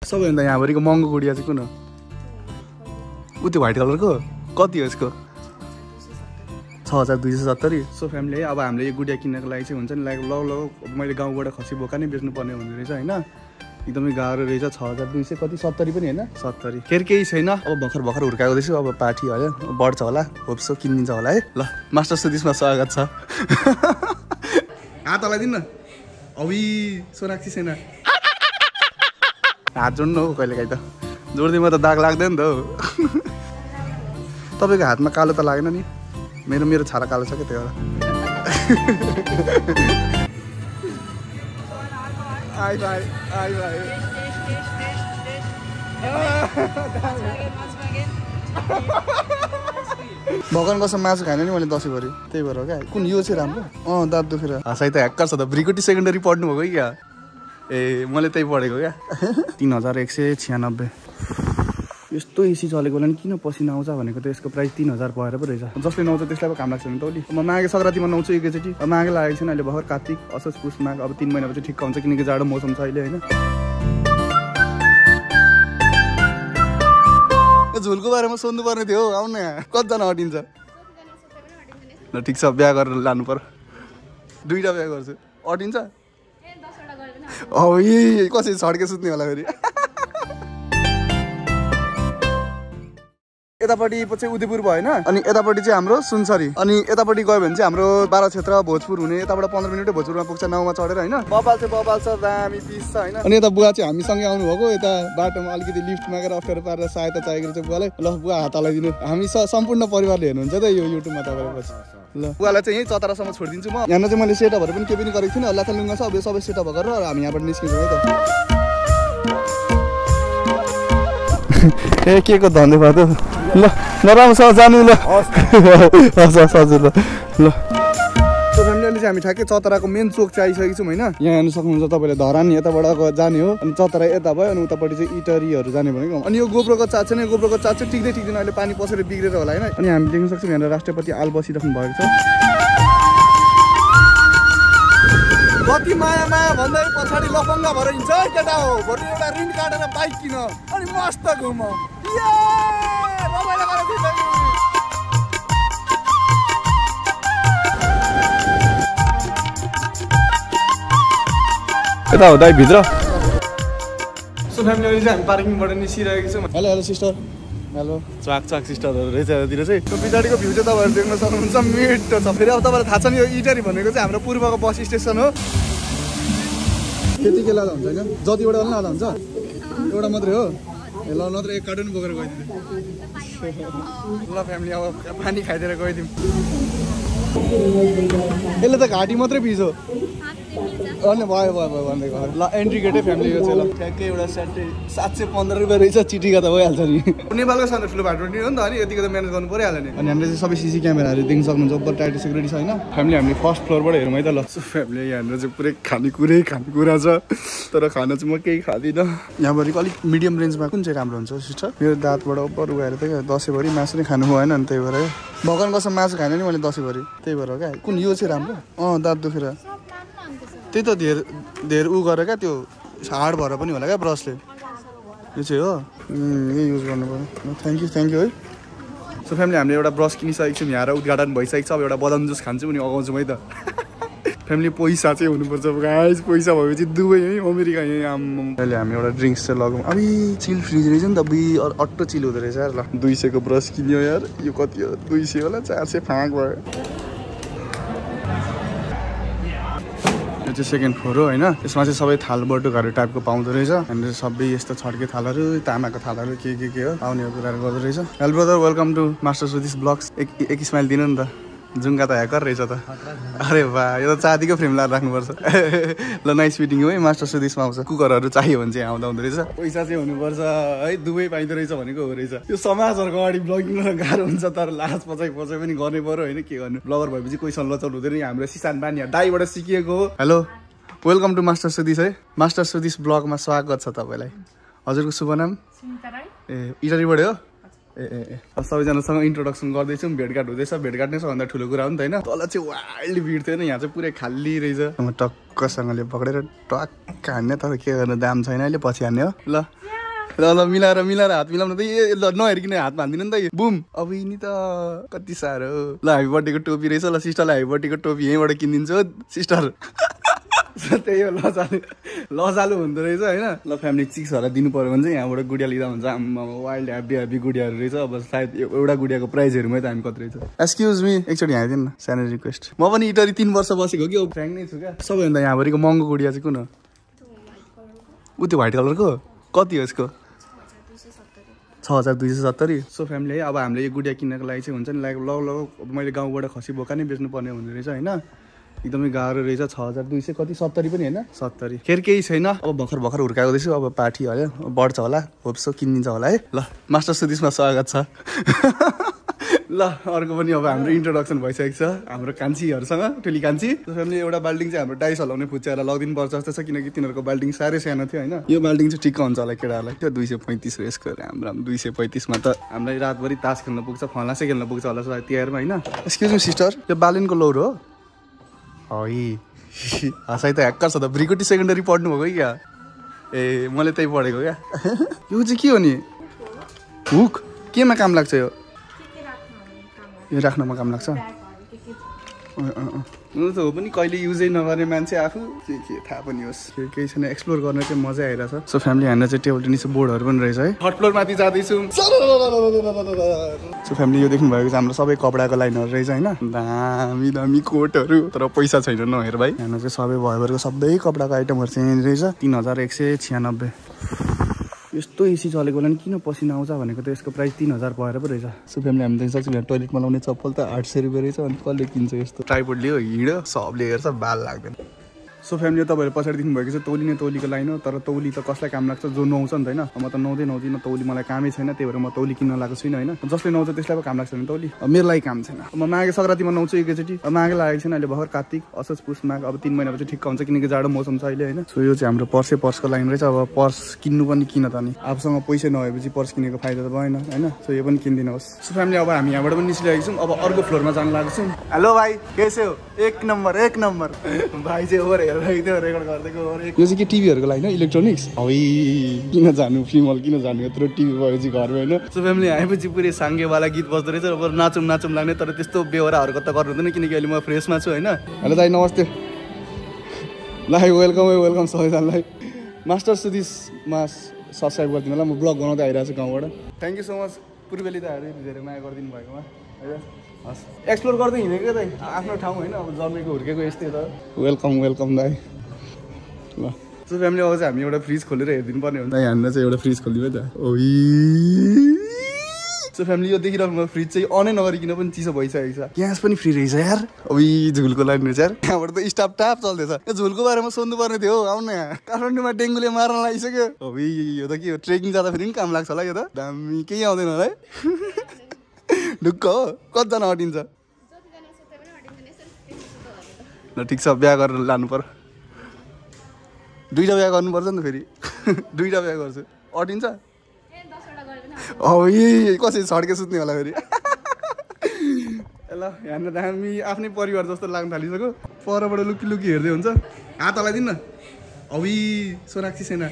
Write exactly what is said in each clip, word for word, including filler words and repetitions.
सबैभन्दा यहाँभरिको महँगो गुडिया चाहिँ कुन हो? उ त्यो व्हाइट कलरको कति हो यसको? छ हजार दुई सय सत्तरी। सो फ्यामिली है, अब हामीले यो गुडिया किन्नको लागि चाहिँ हुन्छ नि लाइक ल ल मैले गाउँबाट खसी बोका नै बेच्नु पर्ने हुँदो रहेछ होइन। एकदमै गाह्रो रहेछ। छ हजार दुई सय कति सत्तरी पनि होइन सत्तरी। फेरि केही छैन। अब भर्खर भर्खर हुर्काएको रहेछु। अब पार्टी भयो बढ्छ होला, होप्सो किनिदिन्छ होला है। ल मास्टर सुदिसमा स्वागत छ। हात हलाइदिनु न। अबि सोनाक्षी सेना हात जोड्नु हौ कहिले काहीँ त जोड्दिमा त दाग लाग्दैन नि त हौ। तपाईँको हातमा कालो त लागेन नि? मेरो मेरो छाला कालो छ क्या त्यो आइ भाइ आइ भाइ भगवान कसम मासु खाएन नि मैले दसैँभरि, त्यही भएर हो क्या। कुन यो चाहिँ राम्रो? अँ दाँत दुखेर हँसाइ त ह्याक्कर छ त। ब्रिकोटी सेकेन्डरी पढ्नु भएको क्या? ए मैले त्यही पढेको क्या। तिन हजार एक सय छ्यानब्बे। यस्तो एसी चलेको होला नि किन पसिना आउँछ भनेको त यसको प्राइस तिन हजार भएर पो रहेछ। जसले नआउँछ त्यसलाई पो काम लाग्छ नि त ओली। म माघे सङ्क्रान्तिमा नुहाउँछु एकैचोटि। अब माघे लागेको छैन अहिले भर्खर कार्तिक असोज पुस माघ। अब तिन महिनापछि ठिक्क हुन्छ किनकि जाडो मौसम छ अहिले होइन। झुलको बारेमा सोध्नु पर्ने थियो हौ। आउनु यहाँ कतिजना अटिन्छ? ल ठिक छ बिहा गरेर लानु पर्यो। दुईवटा बिहा गर्छु अटिन्छ? औ यी कसरी छड्के सुत्ने होला फेरि। यतापट्टि चाहिँ उदयपुर भयो होइन। अनि यतापट्टि चाहिँ हाम्रो सुनसरी। अनि यतापट्टि गयो भने चाहिँ हाम्रो बाह्र क्षेत्र भोजपुर हुने। यताबाट पन्ध्र मिनटै भोजपुरमा पुग्छ नाउँमा चढेर होइन। बबाल चाहिँ बबाल छ दामी पिस छ होइन। अनि यता बुवा चाहिँ हामीसँगै आउनु भएको। यता बाटोमा अलिकति लिफ्ट मागेर अप्ठ्यारो पारेर सहायता चाहिएको चाहिँ बुवालाई। ल बुवा हात हलाइदिनु। हामी सम्पूर्ण परिवारले हेर्नुहुन्छ त यो युट्युबमा तपाईँले पछि। ल बुवालाई चाहिँ यहीँ चतरासम्म छोडिदिन्छु म। यहाँ चाहिँ मैले सेटअपहरू पनि केही पनि गरेको थिइनँ। लाथालुङ्गा छ अब यो सबै सेटअप गरेर हामी यहाँबाट निस्किन्छौँ है त। ए के को धन्दै भयो त। ल नराम्रोसँग जानु ल। हस् हस् हजुर ल ल। सो फ्यामिली चाहिँ हामी ठ्याक्कै चतराको मेन चोक चाहिँ आइसकेको छौँ होइन। यहाँ हेर्नु सक्नुहुन्छ तपाईँले धरान यताबाट जाने हो। अनि चतरा यता भयो अनि उतापट्टि चाहिँ इटरीहरू जाने भनेको। अनि यो गोब्रोको चाट चाहिँ गोब्रोको चाट चाहिँ टिक्दै टिक्दैन अहिले पानी पसेर बिग्रेर होला होइन। अनि हामी देख्न सक्छौँ यहाँनिर राष्ट्रपति आल बसिराख्नु भएको छ। कति माया माया भन्दै पछाडि लफङ्गा भएर हिँड्छ केटा हो। भोलि एउटा ऋण काटेर बाइक किन अनि मस्त घुम। यता हो दाइ भित्र। सो फ्यामिली चाहिँ हामी पार्किङबाट निस्किरहेको छौँ। Hello hello sister. हेलो चाक चाक सिस्टरहरू रहेछ यतातिर चाहिँ। त्यो पछाडिको भ्यू चाहिँ तपाईँहरू देख्न सक्नुहुन्छ मिठो छ। फेरि अब तपाईँलाई थाहा छ नि यो इटरी भनेको चाहिँ हाम्रो पूर्वको बस स्टेसन हो। त्यतिकै लाँदा हुन्छ होइन? जतिवटा पनि लाँदा हुन्छ? एउटा मात्रै हो? ए ल नत्र एक कार्टुन बोकेर गइदिनु। ल फ्यामिली अब पानी खाइदिएर गइदिउँ। यसले त घाँटी मात्रै पिसो। अनि भयो भयो भयो भन्दै गयो। ल एन्ट्री गेटै फ्यामिली यो चाहिँ ल ठ्याक्कै एउटा स्याटे सात सय पन्ध्र रुपियाँ रहेछ। चिटिका त भइहाल्छ नि। नेपालको सानो ठुलो बाटो नि हो नि त। अनि यतिको त म्यानेज गर्नु परिहाल्यो नि। अनि हामीले चाहिँ सबै सिसी क्यामेराहरू देख्न सक्नुहुन्छ। उपर टाइट सिक्युरिटी छ होइन। फ्यामिली हामीले फर्स्ट फ्लोरबाट हेरौँ है त ल। सो फ्यामिली यहाँनिर चाहिँ पुरै खानेकुरै खानेकुरा छ। तर खाना चाहिँ म केही खाँदिनँ। यहाँभरिको अलिक मिडियम रेन्जमा कुन चाहिँ राम्रो हुन्छ सिस्टर? मेरो दाँतबाट उपर उगाएर त क्या दसैँभरि मासु नै खानु भएन नि त्यही भएर। भगवान कसम मासु खाएन नि मैले दसैँभरि, त्यही भएर क्या। कुन यो चाहिँ राम्रो? अँ दाँत दुखेर त्यही त धेर धेर उ गरेर क्या त्यो हार्ड भएर पनि होला क्या ब्रसले। यो चाहिँ हो यही युज गर्नु पर्यो। थ्याङ्क यू थ्याङ्क यू है। सो फ्यामिली हामीले एउटा ब्रस किनिसकेको छौँ। यहाँ उद्घाटन भइसकेको छ। अब एउटा बदाम जुस खान्छु पनि अगाउँछौँ है त। फ्यामिली पैसा चाहिँ हुनुपर्छ गाइस। पैसा भएपछि दुबई है अमेरिका यहीँ आम। अहिले हामी एउटा ड्रिङ्क्स चाहिँ लगाउँ। अब चिल फ्रिज रहेछ नि त बि अट्टो चिल हुँदो रहेछ यार। ल दुई सयको ब्रस किन्यो यार। यो कति हो? दुई सय होला चार सय फाँक भयो। यो चाहिँ सेकेन्ड फ्लोर हो होइन। यसमा चाहिँ सबै थाल बटुकाहरू टाइपको पाउँदो रहेछ। अनि सबै यस्तो छड्के थालहरू तामाको थालहरू के के के हो आउने कुराहरू गर्दो रहेछ। Hello brother welcome to master Sudis blogs. एक एक स्माइल दिनु नि त। जुङ्गा त ह्याकर रहेछ त। अरे वाह यो त चाँदीको फ्रेम लगाएर राख्नुपर्छ। ल नाइस मिटिङ हो है। मास्टर सुदिसमा आउँछ। कुकरहरू चाहियो भने चाहिँ आउँदा हुँदो रहेछ। पैसा चाहिँ हुनुपर्छ है। दुबई पाइँदो रहेछ भनेको हो रहेछ। यो समाजहरूको अगाडि ब्लगिङ गर्न गाह्रो हुन्छ। तर लाज पचाइ पचाइ पनि गर्नै पर्यो होइन। के गर्नु ब्लगर भएपछि कोहीसँग लचाउनु हुँदैन। हाम्रो सिसान बानी दाईबाट सिकिएको हो। Hello welcome to master Sudis है। मास्टर सुदिस ब्लगमा स्वागत छ तपाईँलाई। हजुरको शुभ नाम? ए इटरीबाट हो? ए ए ए सबैजनासँग इन्ट्रोडक्सन गर्दैछौँ। भेटघाट हुँदैछ। भेटघाट नै सबभन्दा ठुलो कुरा हो नि त होइन। तल चाहिँ वाइल्ड भिड थिएन। यहाँ चाहिँ पुरै खाली रहेछ। म टक्कसँगले पक्रेर टक्क हान्ने। तर के गर्नु दाम छैन अहिले पछि हान्ने हो। ल ल ल मिलाएर मिलाएर हात मिलाउनु त ए ल नहेरिकन हातमा हान्दिनु नि त यो बुम अब यिनी त कति साह्रो ल ह्यापी बर्थडेको टोपी रहेछ ल सिस्टरलाई ह्यापी बर्थडेको टोपी यहीँबाट किनिदिन्छु हो सिस्टर त्यही हो लजालु लजालु हुँदो रहेछ होइन ल फ्यामिली चिक्सहरूलाई दिनु पऱ्यो भने चाहिँ यहाँबाट गुडिया लिँदा हुन्छ वाइल्ड ह्याप्पी ह्याप्पी गुडियाहरू रहेछ अब सायद एउटा गुडियाको प्राइजहरूमै त हामी कति रहेछ एक्सक्युज मी एकचोटि यहाँ न सानो रिक्वेस्ट म पनि इटरी तिन वर्ष बसेको कि फ्रेङ्क नै छु क्या सबैभन्दा यहाँभरिको महँगो गुडिया चाहिँ कुन हो ऊ त्यो व्हाइट कलरको कति हो यसको छ हजार दुई सय सत्तरी सो फ्यामिली है अब हामीले यो गुडिया किन्नको लागि चाहिँ हुन्छ नि लाइक ल ल मैले गाउँबाट खसी बोका नै बेच्नु पर्ने हुँदो रहेछ होइन एकदमै गाह्रो रहेछ छ हजार दुई सय कति सत्तरी पनि होइन सत्तरी फेरि केही छैन अब भर्खर भर्खर हुर्काएको दिन्छु अब पार्टी हल्यो बढ्छ होला होप्सो किनिदिन्छ होला है ल मास्टर सुदिसमा स्वागत छ ल अर्को पनि अब हाम्रो इन्ट्रोडक्सन भइसकेको छ हाम्रो कान्छीहरूसँग ठुली कान्छी फ्यामिली एउटा बाल्टिङ चाहिँ हाम्रो डाइस हलाउने फुच्चाएर लगिदिनु पर्छ जस्तो छ किनकि तिनीहरूको बाल्टिङ साह्रै सानो थियो होइन यो बाल्टिङ चाहिँ ठिक्क हुन्छ होला केटाहरूलाई त्यो दुई सय पैँतिस हो यसको राम्रो दुई सय पैँतिसमा त हामीलाई रातभरि तास खेल्न पुग्छ फलासे खेल्न पुग्छ होला सायद तिहारमा होइन एक्सक्युज मी सिस्टर यो बालिनको लोर हो है हँसाइ त ह्याक्कर छ त ब्रिकोटी सेकेन्डरी पढ्नु भएको क्या ए मैले त्यही पढेको क्या यो चाहिँ के हो नि हुक केमा काम लाग्छ यो यो राख्नमा काम लाग्छ हुनु त हो पनि कहिले युजै नगर्ने मान्छे आफू के के थाहा पनि होस् केही छैन एक्सप्लोर गर्न चाहिँ मजा आइरहेछ सो फ्यामिली हामीलाई चाहिँ टेबल टेनिस बोर्डहरू पनि रहेछ है थर्ड फ्लोर माथि जाँदैछौँ सो फ्यामिली यो देख्नु भएको चाहिँ हाम्रो सबै कपडाको लाइनहरू रहेछ होइन दामी दामी कोटहरू तर पैसा छैन नहेर भाइ यहाँ चाहिँ सबै भयोभरको सबै कपडाको आइटमहरू चाहिँ रहेछ तिन हजार एक सय छ्यानब्बे यस्तो एसी चलेको होला नि किन पसिना आउँछ भनेको त यसको प्राइस तिन हजार भएर पो रहेछ सो फ्यामिली हामी त सक्छ टोइलेटमा लाउने चप्पल त आठ सय रुपियाँ रहेछ अनि कसले किन्छ यस्तो ट्राइपोड लियो हिँड्यो सबले हेर्छ बाल लाग्दैन सो फ्यामिली तपाईँहरू पछाडि दिनुभएको छ तौली नै तौलीको लाइन हो तर तौली त कसलाई काम लाग्छ जो नुहाउँछ नि त होइन म त नुहाउँदै नुहाउँदिनँ तौली मलाई कामै छैन त्यही भएर म तौली किन्न लागेको छुइनँ होइन जसले नुहाउँछ त्यसलाई पो काम लाग्छ भने तौली मेरो लागि काम छैन म माघे सङ्क्रान्तिमा नुहाउँछु एकैचोटि अब माघे लागेको छैन अहिले भर्खर कार्तिक असोज पुस माघ अब तिन महिनापछि ठिक्क हुन्छ किनकि जाडो मौसम छ अहिले होइन सो यो चाहिँ हाम्रो पर्सै पर्सको लाइन रहेछ अब पर्स किन्नु पनि किन त नि आफूसँग पैसा नभएपछि पर्स किनेको फाइदा त भएन होइन सो यो पनि किनिदिनुहोस् सो फ्यामिली अब हामी यहाँबाट पनि निस्किरहेको छौँ अब अर्को फ्लोरमा जानु लागेको छौँ हेलो भाइ कैसे हो एक नम्बर एक नम्बर भाइ चाहिँ ओभर हेरेको थियो रेकर्ड यो चाहिँ के टिभीहरूको लागि इलेक्ट्रोनिक्स है किन जानु फिमल किन जानु यत्रो टिभी भएपछि घरमा होइन सो फ्यामिली आएपछि पुरै साङ्गेवाला गीत बज्दो रहेछ अब नाचौँ नाचौँ लाग्ने तर त्यस्तो बेहोराहरूको त गर्नु हुँदैन किनकि अहिले म फ्रेसमा छु होइन हेलो दाइ नमस्ते ल वेलकम वेलकम सबैजनालाई मास्टर सुदिसमा सब्सक्राइब गरिदिनु होला म ब्लग बनाउँदै आइरहेको छु गाउँबाट थ्याङ्क यू सो मच पूर्वेली दाइहरू धेरै माया गरिदिनु भएकोमा है हस् एक्सप्लोर गर्दै हिँडेको दाइ आफ्नो ठाउँ होइन अब जन्मेको हुर्केको यस्तै त वेलकम वेलकम दाइ ल सो फ्यामिली अब चाहिँ हामी एउटा फ्रिज खोलेर हेरिदिनु पर्ने हुन्छ यहाँनिर चाहिँ एउटा फ्रिज खोलिदियो त ओ सो फ्यामिली यो देखिरहेको फ्रिज चाहिँ अनै नगरिकन पनि चिसो भइसकेको छ ग्यास पनि फ्री रहेछ यार अब झुलको लाइन रहेछ यार यहाँबाट त स्टाफ टाप चल्दैछ यो झुलको बारेमा सोध्नु पर्ने थियो हो आउनु यहाँ काठमाडौँमा डेङ्गुले मार्न लागिसक्यो अब यो त के हो ट्रेकिङ जाँदा फेरि पनि काम लाग्छ होला यो त दामी केही आउँदैन होला है ढुक्क हो कतिजना अटिन्छ ल ठिक छ बिहा गरेर लानु पर्यो दुईवटा बिहा गर्नुपर्छ नि त फेरि दुईवटा बिहा गर्छु अटिन्छ औ ए कसरी छड्के सुत्ने होला फेरि ल यहाँनिर त हामी आफ्नै परिवार जस्तो लाग्न थालिसक्यो परबाट लुकी लुकी हेर्दै हुन्छ हात हलाइदिनु न औ सोनाक्षी सेना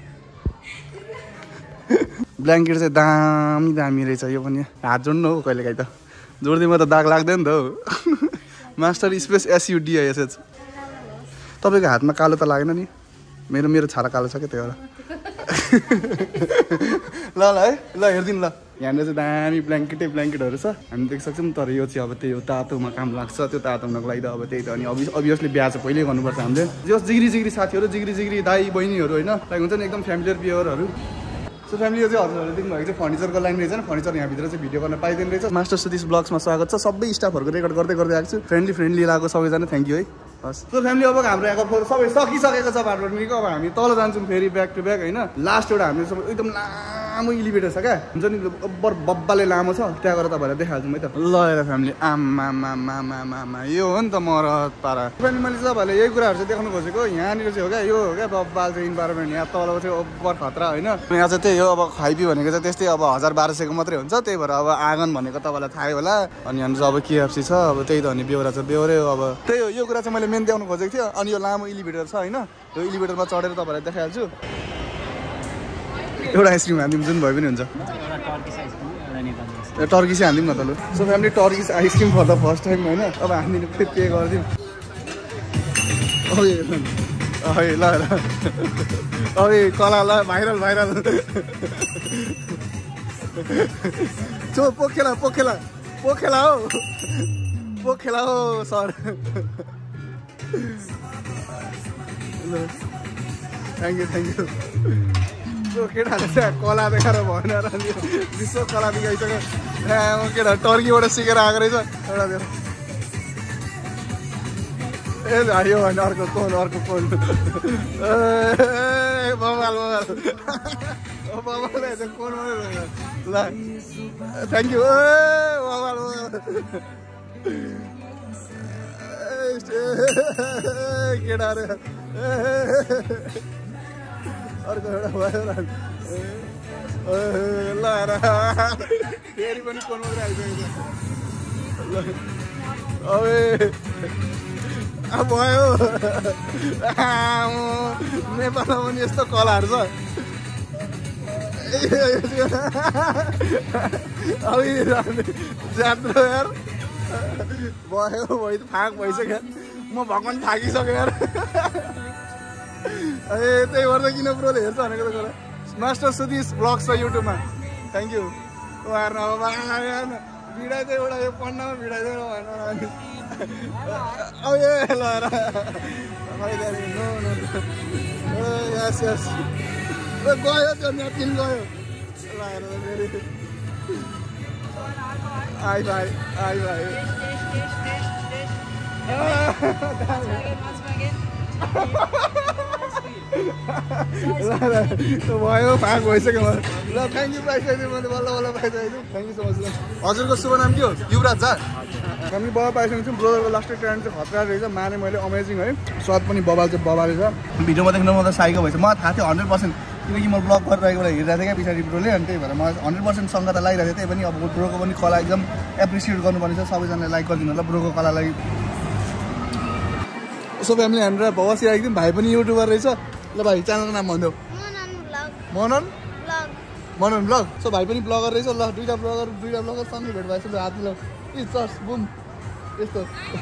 ब्ल्याङ्केट चाहिँ दामी दामी रहेछ यो पनि हात जोड्नु हो कहिले काहीँ त जोड्दैमा त दाग लाग्दैन त हो मास्टर स्पेस एसयुडिआइएसएच तपाईँको हातमा कालो त लागेन नि मेरो मेरो छाला कालो छ क्या त्यो ल ल है ल हेरिदिनु ल यहाँनिर चाहिँ दामी ब्ल्याङ्केटै ब्ल्याङ्केटहरू छ हामी देख्न सक्छौँ तर यो चाहिँ अब त्यही हो तातोमा काम लाग्छ त्यो तातो हुनको लागि त अब त्यही त अनि अभि अभियसली बिहा चाहिँ पहिल्यै गर्नुपर्छ हामीले जस जिग्री जिग्री साथीहरू जिग्री जिग्री दाई बहिनीहरू होइन लाइक हुन्छ नि एकदम फ्यामिलियर बिहेयरहरू सो फ्यामिली यो चाहिँ हजुरहरूले देख्नुभएको चाहिँ फर्निचरको लाइन रहेछ फर्निचर यहाँभित्र चाहिँ भिडियो गर्न पाइँदैन रहेछ मास्टर सुदिस ब्लग्समा स्वागत छ सबै स्टाफहरूको रेकर्ड गर्दै गर्दै आएको छु फ्रेन्डली फ्रेन्डली लगाएको सबैजना थ्याङ्क यू है हस् सो फ्यामिली अब हाम्रो यहाँको सबै सकिसकेको छ भाटभटेनीको अब हामी तल जान्छौँ फेरि ब्याक टु ब्याक होइन लास्ट एउटा हामीले सबै एकदम लामो इलिभेटर छ क्या हुन्छ नि बर बब्बाले लामो छ त्यहाँ गएर तपाईँहरूलाई देखाइहाल्छौँ है त ल हेर फ्यामिली आमा मामा यो हो नि त मरत पारा फ्यामिली मैले चाहिँ तपाईँहरूले यही कुराहरू चाहिँ देखाउनु खोजेको यहाँनिर चाहिँ हो क्या यो हो क्या बब्बाल चाहिँ इन्भाइरोमेन्ट यहाँ तल चाहिँ ओभर खतरा होइन यहाँ चाहिँ त्यही हो अब खाइपी भनेको चाहिँ त्यस्तै अब हजार बाह्र सयको मात्रै हुन्छ त्यही भएर अब आँगन भनेको तपाईँलाई थाहै होला अनि यहाँनिर अब केएफसी छ अब त्यही त अनि बेहोरा छ बेहोरै हो अब त्यही हो यो कुरा चाहिँ मैले मेन देखाउनु खोजेको थियो अनि यो लामो इलिभेटर छ होइन यो इलिभेटरमा चढेर तपाईँलाई देखाइहाल्छु एउटा आइसक्रिम हानिदिउँ जुन भए पनि हुन्छ टर्किस हानिदिउँ न त लु so family Turkish ice cream for the first time होइन अब हानिदिनु फेरि पे गरिदिउँ अँ ल ल अब कला ल भाइरल भाइरल चो पोखेला पोखेला पोखेला हो पोखेला हो sir thank you thank you केटाहरूले चाहिँ कला देखाएर भएन र विश्व कला देखाइसक्यो केटा टर्कीबाट सिकेर आएको रहेछ एउटा त्यो ए झाडियो भने अर्को कोन अर्को कोन ए बबाल बबाल बबालले चाहिँ कोन ल थ्याङ्क यू ए बबाल बबाल केटाहरू अर्को एउटा भयो ल फेरि पनि कोन मात्रै आइसकेको अब भयो नेपालमा पनि यस्तो कलाहरू छ अब जात्रो यार भयो भयो फाक भइसक्यो म भगवान् थाकिसक्यो यार ए त्यही भएर किन ब्रोले हेर्छ भनेको त कुरा मास्टर सुदिस ब्लग छ युट्युबमा थ्याङ्क यू उहाँहरू अब भिडाइदियो एउटा यो पन्नामा भिडाइदियो अब ए ल यस यस गयो त्यो न्यापिन गयो लगाएर फेरि आइ भाइ आइ भाइ भयो फाक भइसक्यो म ल थ्याङ्क यू पाइसकेको मैले बल्ल बल्ल पाइसकेको थ्याङ्क यू सो मच ल हजुरको शुभ नाम के हो युवराज झा हामी बाबा पाइसकेको छौँ ब्रोदरको लास्ट ट्रान्ड चाहिँ खतरा रहेछ माने मैले अमेजिङ है स्वाद पनि बबाल चाहिँ बबाल रहेछ भिडियोमा देख्नु म त साइको भएछ मलाई थाहा थियो हन्ड्रेड पर्सेन्ट किनकि म ब्लग गरिरहेको बेला हेरिरहेको थिएँ क्या पछाडि ब्रोले अनि त्यही भएर मलाई हन्ड्रेड पर्सेन्ट सँग त लागिरहेको थिएँ त्यही पनि अब ब्रोको पनि कला एकदम एप्रिसिएट गर्नुपर्ने छ सबैजनाले लाइक गरिदिनु होला ब्रोको कलालाई सो फ्यामिली हाम्रो भवसी एकदम भाइ पनि युट्युबर रहेछ ल भाइ च्यानलको नाम भनिदेऊ मनन मनन ब्लग सो भाइ पनि ब्लगर रहेछ ल दुईवटा ब्लगर दुईवटा ब्लगर सँगै भेट भएछ ल हात मिलाउ इ चर्स बुम यस्तो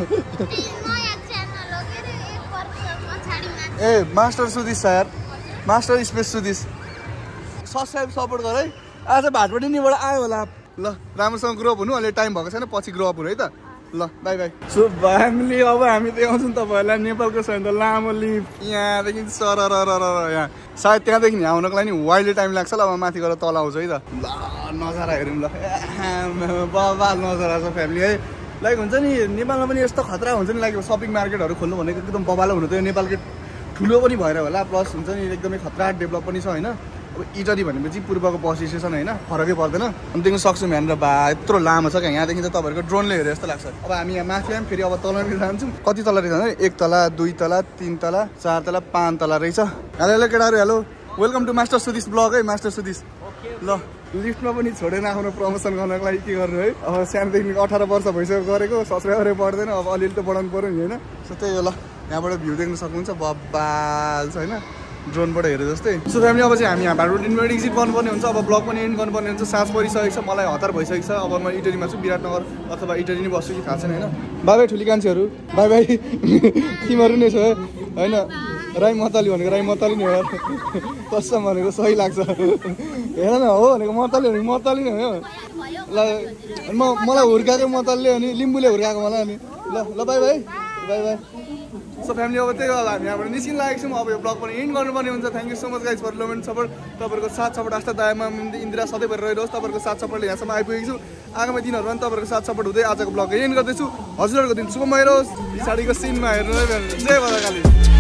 ए मास्टर सुदिस छ यार master space Sudis subscribe support गर है आज भाटपट्टिबाट आयो होला ल राम्रोसँग ग्रो अप हुनु अहिले टाइम भएको छैन पछि ग्रो अप हुनु है त ल बाई बाई सो फ्यामिली अब हामी देखाउँछौँ तपाईँहरूलाई नेपालको छ भने त लामो लिभ यहाँदेखि सर र यहाँ सायद त्यहाँदेखि आउनको लागि वाइल्ड टाइम लाग्छ ल अब माथि गएर तल आउँछ है त ल नजारा हेरौँ ल बबाल नजारा छ फ्यामिली है लाइक हुन्छ नि नेपालमा पनि यस्तो खतरा हुन्छ नि लाइक सपिङ मार्केटहरू खोल्नु भनेको एकदम बबालो हुनु त्यो नेपालको ठुलो पनि भएर होला प्लस हुन्छ नि एकदमै खतरा डेभलप पनि छ होइन अब इटली भनेपछि पूर्वको पोजिसन होइन फरकै पर्दैन अनि देख्न सक्छौँ यहाँनिर बा यत्रो लामो छ क्या यहाँदेखि त तपाईँहरूको ड्रोनले हेरे जस्तो लाग्छ अब हामी यहाँ माथि आयौँ फेरि अब तलनिर जान्छौँ कति तला रहेछ भने एक तला दुई तला तिन तला चार तला पाँच तला रहेछ हेलो हेलो केटाहरू hello welcome to master Sudis blog है मास्टर सुदिस ल लिफ्टमा पनि छोडेर आफ्नो प्रमोसन गर्नको लागि के गर्नु है अब सानोदेखि अठार वर्ष भइसक्यो गरेको सब्सक्राइबरै पर्दैन अब अलिअलि त बढाउनु पऱ्यो नि होइन सो त्यही हो ल यहाँबाट भ्यू देख्न सक्नुहुन्छ बब्बाल छ होइन ड्रोनबाट हेरे जस्तै सो फ्यामिली अब चाहिँ हामी यहाँ भाटपट्टिमा एक्जिट गर्नुपर्ने हुन्छ अब ब्लग पनि एन्ड गर्नुपर्ने हुन्छ सास परिसकेको छ मलाई हतार भइसकेको छ अब म इटलीमा छु विराटनगर अथवा इटली नै बस्छु कि थाहा छैन होइन बाई बाई ठुली कान्छेहरू बाई बाई तिमीहरू नै छ है होइन राई मताली भनेको राई मताली नै हो कसम भनेको सही लाग्छ हेर न हो भनेको मताली भनेको मताली नै हो ल म मलाई हुर्काएको मतालले अनि लिम्बूले हुर्काएको मलाई अनि ल ल bye bye bye bye so family अब त्यही हो हामी यहाँबाट निस्किन लागेको छौँ अब यो ब्लग पनि एन्ड गर्नुपर्ने हुन्छ thank you so much guys for love and support तपाईँहरूको साथ सपोर्ट आस्था दायामा इन्दिरा सधैँभरि रहिरहोस् तपाईँहरूको साथ सपोर्टले यहाँसम्म आइपुगेको छु आगामी दिनहरूमा पनि तपाईँहरूको साथ सपोर्ट हुँदै आजको ब्लग एन्ड गर्दैछु हजुरहरूको दिन शुभमय रहोस् पछाडिको सिनमा हेर्नु जय बदाकाली